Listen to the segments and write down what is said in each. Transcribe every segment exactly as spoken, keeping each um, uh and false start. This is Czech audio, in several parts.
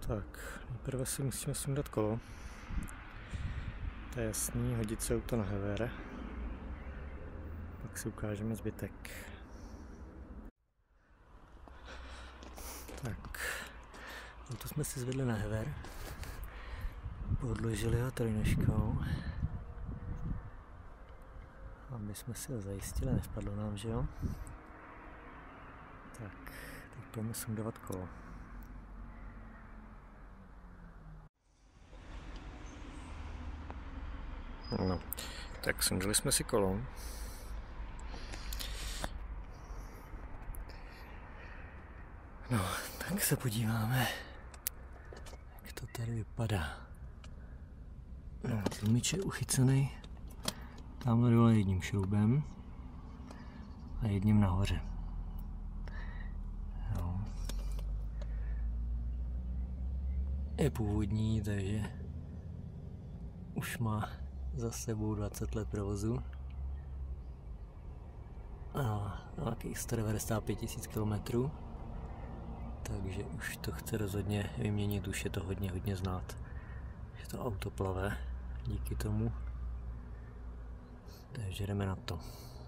Tak, nejprve si musíme sundat kolo. To je jasný, hodit se auto na hever. Pak si ukážeme zbytek. Tak, auto jsme si zvedli na hever. Podložili ho trojnožkou, aby jsme si ho zajistili, nespadlo nám, že jo? Tak, teď půjdeme sundovat kolo. No, tak sundali jsme si kolo. No, tak se podíváme, jak to tady vypadá. No, tlumič je uchycený tamhle dole jedním šroubem a jedním nahoře. No. Je původní, takže už má za sebou dvacet let provozu. A nějakých sto devadesát pět tisíc kilometrů. Takže už to chce rozhodně vyměnit, už je to hodně, hodně znát, že to auto plave díky tomu. Takže jdeme na to.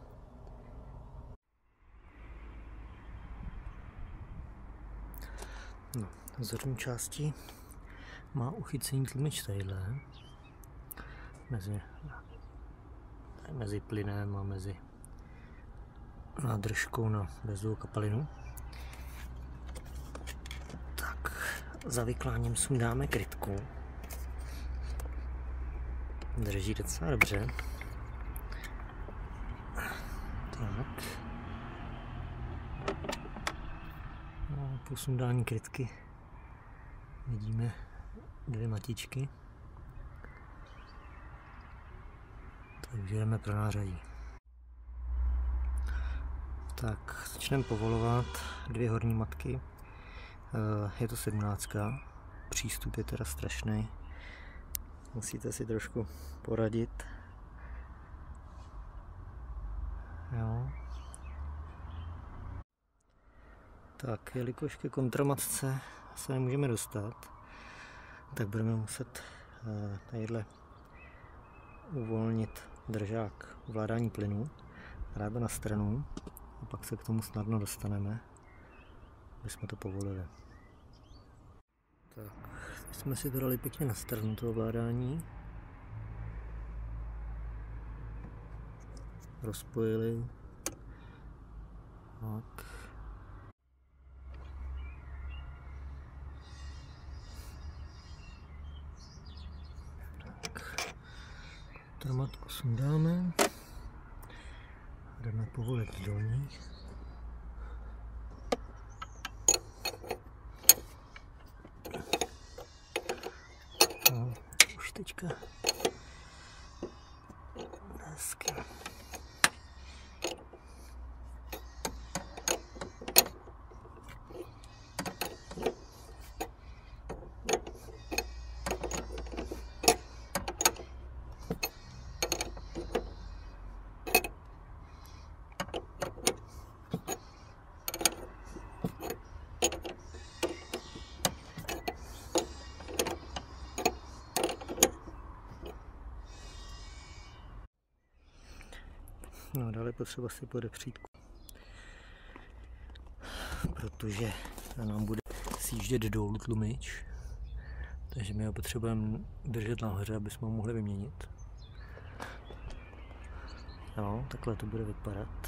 No, v zadní části má uchycení tlumič tadyhle. Mezi, mezi plynem a mezi nádržkou na bezdovou kapalinu. Tak, za vykláním sundáme krytku. Drží docela dobře. Tak. No, po sundání krytky vidíme dvě matičky. Takže jdeme pro nářadí. Tak, začneme povolovat dvě horní matky. Je to sedmnáctka. Přístup je teda strašný. Musíte si trošku poradit. Jo. Tak, jelikož ke kontramatce se nemůžeme dostat, tak budeme muset tadyhle uvolnit držák ovládání plynu, dát to na stranu a pak se k tomu snadno dostaneme, aby jsme to povolili. Tak, teď jsme si to dali pěkně na stranu, to ovládání. Rozpojili. Tak. Kontramatku sundáme. Jdeme povolit dolní. No, už teďka hezky. No, dále potřeba si podepřít, protože nám bude sjíždět dolů tlumič, takže my ho potřebujeme držet nahoře, aby jsme ho mohli vyměnit. No, takhle to bude vypadat.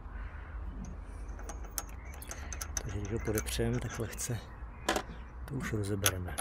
Takže když ho podepřeme, tak lehce to už rozebereme.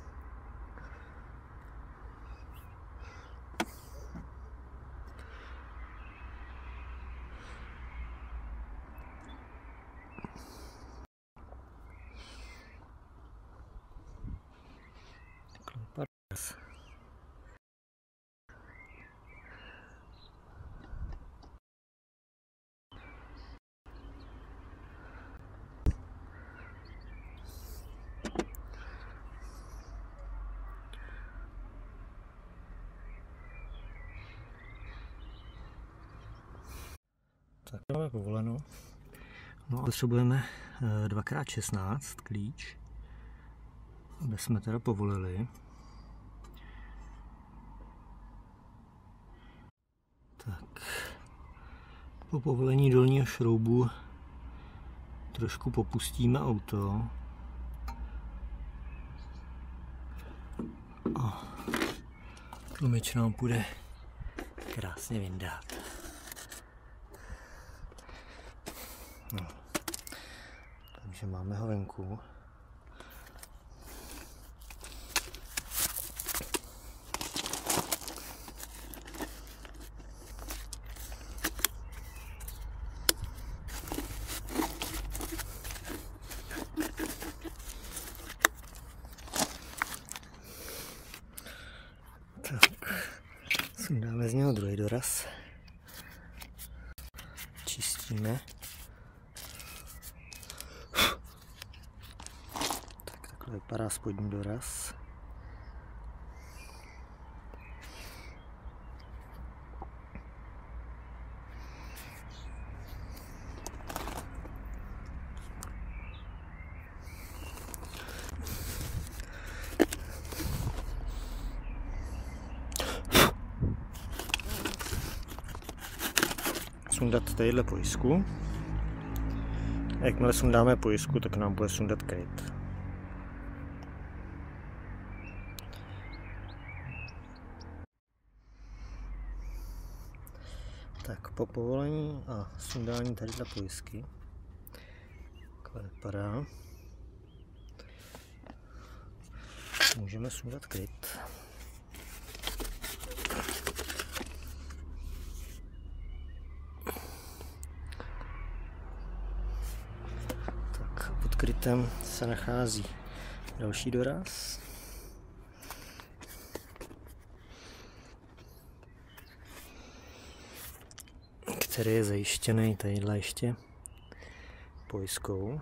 Tak máme povoleno. No a potřebujeme dvakrát šestnáct klíč aby jsme teda povolili. Tak, po povolení dolního šroubu trošku popustíme auto a tlumič nám půjde krásně vyndat. No. Takže máme ho venku. Tak, sundáme z něho druhý doraz. Čistíme. Tak, takhle vypadá spodní doraz. Sundat tadyhle pojistku. A jakmile sundáme pojistku, tak nám bude sundat kryt. Tak po povolení a sundání tadyhle pojistky, takhle vypadá, můžeme sundat kryt. Pod krytem se nachází další doraz. Který je zajištěný tadyhle ještě pojistkou.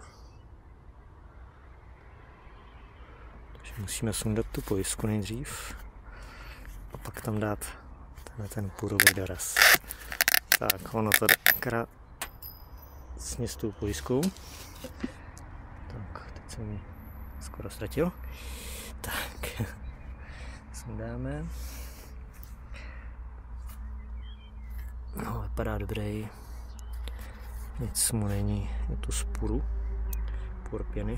Takže musíme sundat tu pojistku nejdřív a pak tam dát tenhle ten půrový doraz. Tak, ono to krásně s tou pojistkou. Tak, teď jsem ji skoro ztratil. Tak, sundáme. No, vypadá dobrý. Nic mu není, je to z puru, pur pěny.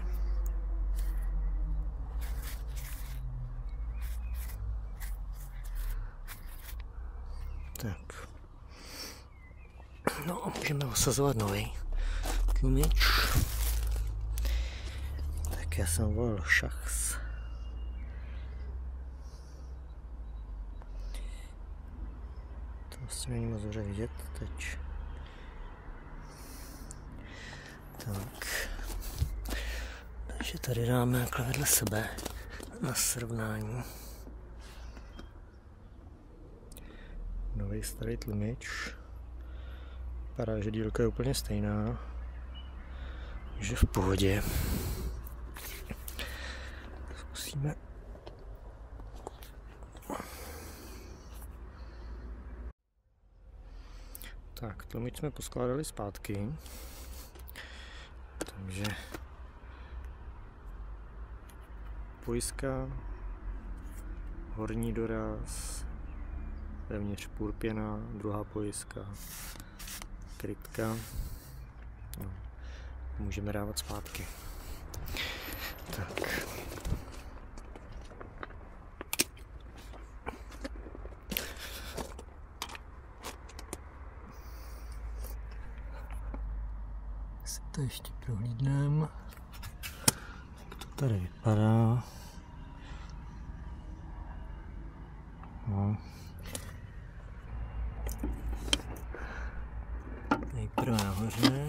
Tak. No, můžeme osazovat nový tlumič. Tak já jsem volil Šachs. To vlastně není moc dobře vidět teď. Tak. Takže tady dáme takhle vedle sebe na srovnání. Nový starý tlumič. Vypadá, že dílka je úplně stejná. Takže v pohodě. Zkusíme. Tak, tlumič jsme poskládali zpátky. Takže pojistka, horní doraz, vevnitř purpěna, druhá pojistka, krytka. No, můžeme dávat zpátky. Tak. Si to ještě prohlídneme, jak to tady vypadá. No. Nejprve nahoře.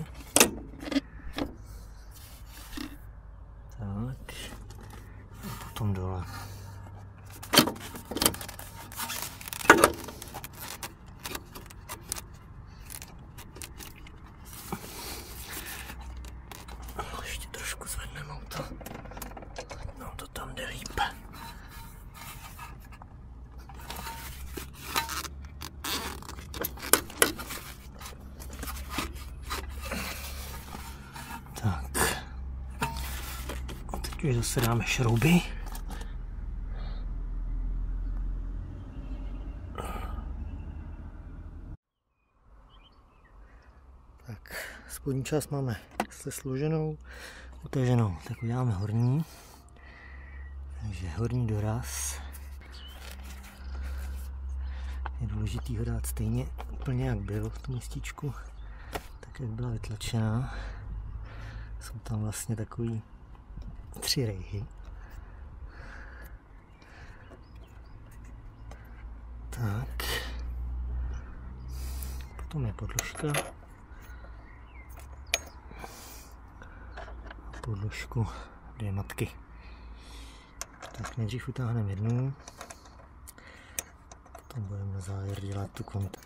Tak. A potom dole. Ještě trošku zvedneme auto. No to tam jde líp. Takže zase dáme šrouby. Tak, spodní část máme se složenou, utaženou, tak uděláme horní. Takže horní doraz. Je důležitý ho dát stejně úplně jak bylo v tom místičku, tak jak byla vytlačená. Jsou tam vlastně takový tři rejhy. Tak. Potom je podložka. A podložku dvě matky. Tak nejdřív utáhneme jednu. Potom budeme na závěr dělat tu kontu.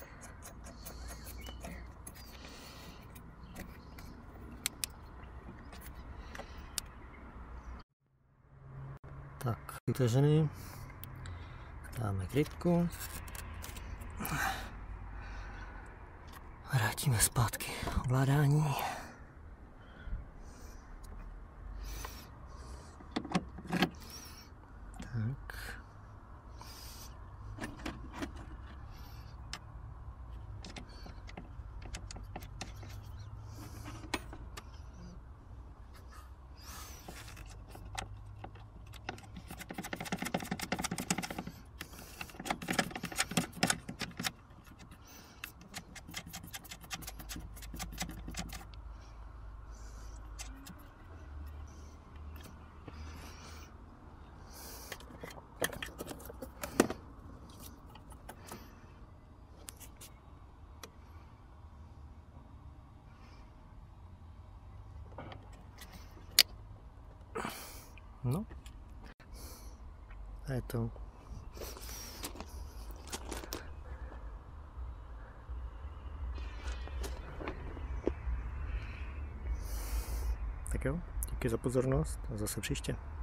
Tak, utažený. Dáme krytku. Vrátíme zpátky ovládání. Tak. No, a je to. Tak jo, díky za pozornost a zase příště.